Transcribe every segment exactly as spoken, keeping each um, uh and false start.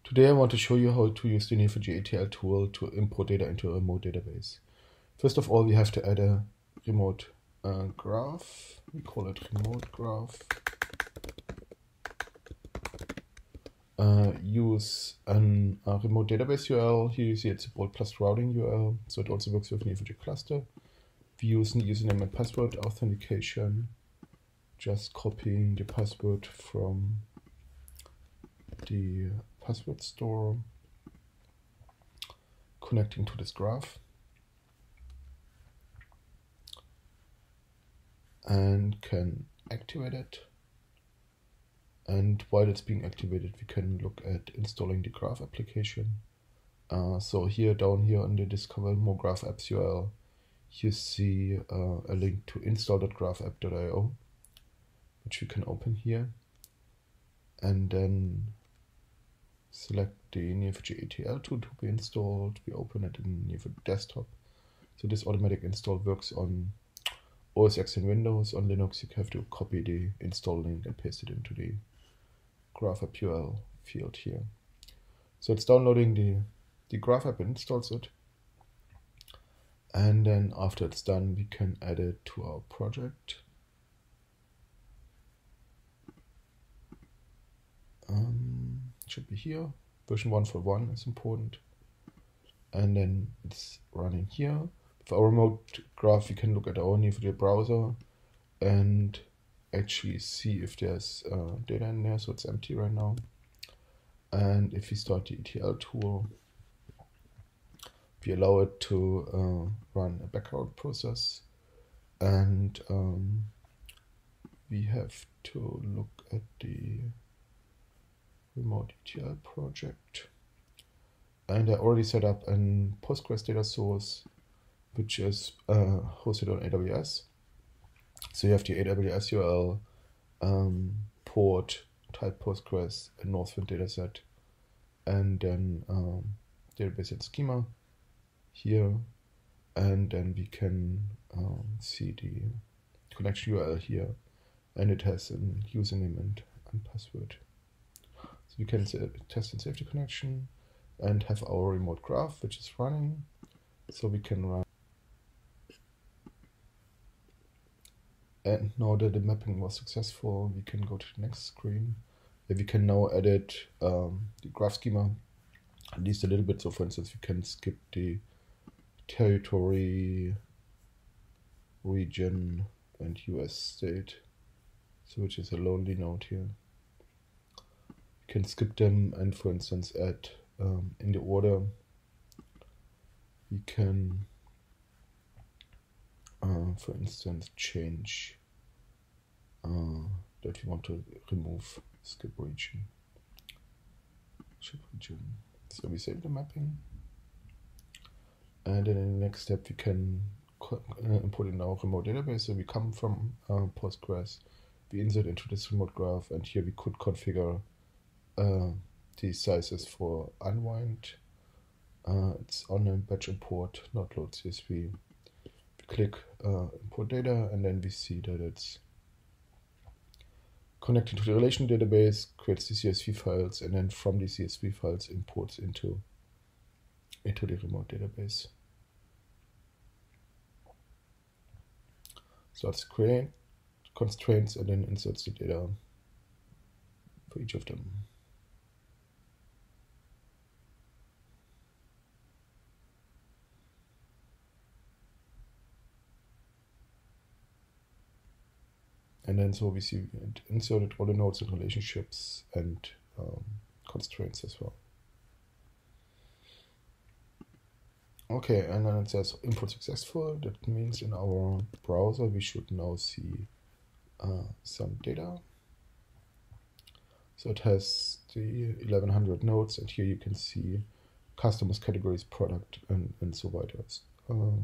Today I want to show you how to use the N E four J A T L tool to import data into a remote database. First of all, we have to add a remote uh, graph. We call it remote graph. Uh, use an, a remote database U R L. Here you see it's a bold plus routing U R L, so it also works with N E four J cluster. We use username and password authentication, just copying the password from the password store, connecting to this graph, and can activate it. And while it's being activated, we can look at installing the graph application. Uh, so here, down here on the Discover More Graph Apps U R L, you see uh, a link to install dot graph app dot i o, which we can open here, and then select the N E four J A T L tool to be installed. We open it in N E four desktop. So this automatic install works on O S X and Windows. On Linux, you have to copy the install link and paste it into the graph app U R L field here. So it's downloading the, the graph app and installs it. And then after it's done, we can add it to our project. Um, should be here. Version one point one is important. And then it's running here. For our remote graph, we can look at our N E four J browser and actually see if there's uh, data in there. So it's empty right now. And if we start the E T L tool, we allow it to uh, run a background process. And um, we have to look at the remote E T L project. And I already set up a Postgres data source, which is uh, hosted on A W S. So you have the A W S U R L, um, port, type Postgres, a Northwind dataset, and then um, database and schema here. And then we can um, see the connection U R L here, and it has a username and, and password. So we can test and save the connection and have our remote graph, which is running. So we can run. And now that the mapping was successful, we can go to the next screen. We can now edit um, the graph schema, at least a little bit. So for instance, we can skip the territory, region, and U S state, so which is a lonely node here. We can skip them and for instance add um, in the order. We can Uh, for instance, change uh, that we want to remove skip region. Skip region. So we save the mapping, and then in the next step we can uh, import in our remote database. So we come from uh, Postgres, we insert into this remote graph, and here we could configure uh, the sizes for unwind. Uh, it's on a batch import, not load C S V. Click uh, import data, and then we see that it's connected to the relation database, creates the C S V files, and then from the C S V files imports into, into the remote database. Starts create constraints and then inserts the data for each of them. And then so we see it inserted all the nodes and relationships and um, constraints as well. Okay, and then it says import successful. That means in our browser we should now see uh, some data. So it has the eleven hundred nodes, and here you can see customers, categories, product, and, and so weiter. Uh,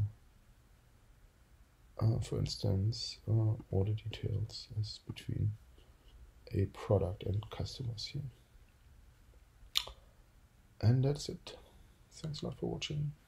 Uh, for instance, uh, all the details is between a product and customers here. And that's it. Thanks a lot for watching.